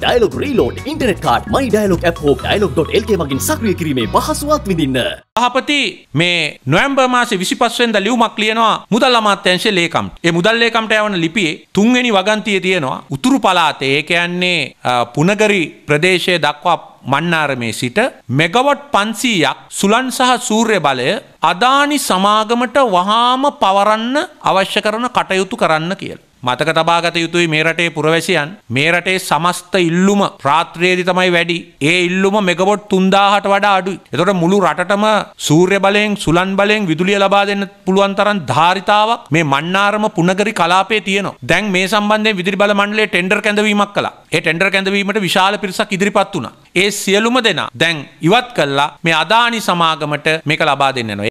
Dialog Reload Internet Card My Dialog app හෝ dialog.lk මගින් සක්‍රිය කිරීමේ පහසුවක් විඳින්න. සභාපති මේ නොවැම්බර් මාසේ 25 වෙනිදා ලියුමක් ලියනවා මුදල් අමාත්‍යාංශයේ ලේකම්ට. ඒ මුදල් ලේකම්ට යවන ලිපියේ 3 වෙනි වගන්තියේ තියෙනවා උතුරු පළාතේ ඒ කියන්නේ පුනගරි ප්‍රදේශයේ දක්වා මන්නාරමේ සිට මෙගාවොට් 500ක් සුලන් සහ සූර්ය බලය අදානි සමාගමට වහාම පවරන්න අවශ්‍ය කරන කටයුතු කරන්න කියලා. මතක තබාගත යුතුයි මේ රටේ පුරවැසියන් මේ රටේ සමස්ත ඉල්ලුම රාත්‍රියේදී තමයි වැඩි. ඒ ඉල්ලුම මෙගාවොට් 3000ට වඩා අඩුයි. ඒතකොට මුළු රටටම සූර්ය බලයෙන් සුලන් බලයෙන් විදුලිය ලබා දෙන්න පුළුවන් තරම් ධාරිතාවක් මේ මන්නාරම පුනගරි කලාපයේ තියෙනවා. දැන් මේ සම්බන්ධයෙන් විදුලි බල මණ්ඩලයේ ටෙන්ඩර් කැඳවීමක් කළා. ඒ ටෙන්ඩර් කැඳවීමට විශාල පිරිසක් ඉදිරිපත් වුණා. ඒ සියලුම දෙනා දැන් ඉවත් කළා මේ අදානි සමාගමට මේක ලබා දෙන්න යනවා.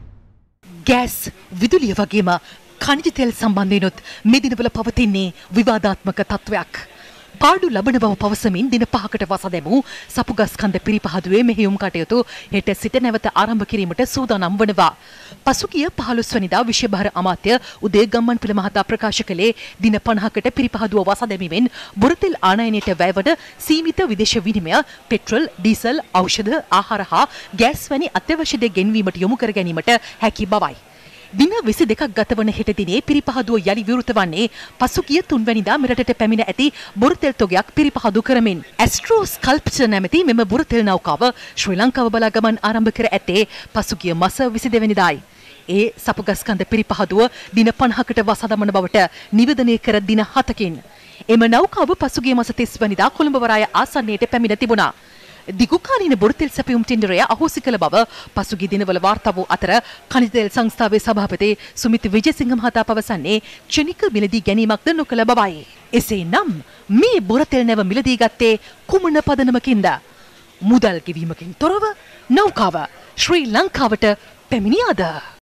ගෑස් විදුලිය වගේම खनिज तेल සම්බන්ධයෙන්ොත් මේ දිනවල පවතින්නේ විවාදාත්මක තත්වයක්. පාඩු ලබන බව පවසමින් දින 5කට වසා දැමූ සපුගස්කන්ධ පිරිපහදුවේ මෙහෙයුම් කටයුතු හෙට සිට නැවත ආරම්භ කිරීමට සූදානම් වනවා. පසුගිය 15 වෙනිදා විශේෂ අමාත්‍ය උදේ ගම්මන්පිල මහතා ප්‍රකාශ කළේ දින 50කට පිරිපහදුව වසා දැමීමෙන් බොරතෙල් ආනයනයට වැයවන සීමිත විදේශ විනිමය, පෙට්‍රල්, ඩීසල්, ඖෂධ, ආහාර හා ගෑස් වැනි අත්‍යවශ්‍ය දේ ගෙන්වීමට යොමු කර ගැනීමට හැකි බවයි. දින 22ක් ගතවන හෙට දිනේ පිරිපහදුව යලි විවෘත වන්නේ පසුගිය 3 වෙනිදා මෙරටට පැමිණ ඇති බොරතෙල් තොගයක් පිරිපහදු කරමින්. ඇස්ට්‍රෝ ස්කල්ප්චර් නැමැති මෙම බොරතෙල් නෞකාව ශ්‍රී ලංකාව බලා ගමන් ආරම්භ කර ඇත්තේ පසුගිය මාස 22 වෙනිදායි. ඒ සපුගස්කන්ධ පිරිපහදුව දින 50කට වසා දමන බවට නිවේදනය කර දින 7කින්. එම නෞකාව පසුගිය මාස 30 වෙනිදා කොළඹ වරාය ආසන්නයට පැමිණ තිබුණා. දිගුකාලීන බොරතෙල් සැපයුම් ටෙන්ඩරය අහෝසි කළ බව පසුගිය දිනවල වාර්තා වූ අතර ඛනිජ තෙල් සංස්ථාවේ සභාපති සුමිත් විජේසිංහ මහතා පවසන්නේ ක්ෂණික මිලදී ගැනීමක්ද නොකළ බවයි. එසේනම් මේ බොරතෙල් නැව මිලදී ගත්තේ කුමන පදනමකින්ද? මුදල් ගෙවීමකින් තොරව නෞකාව ශ්‍රී ලංකාවට පැමිණියාද?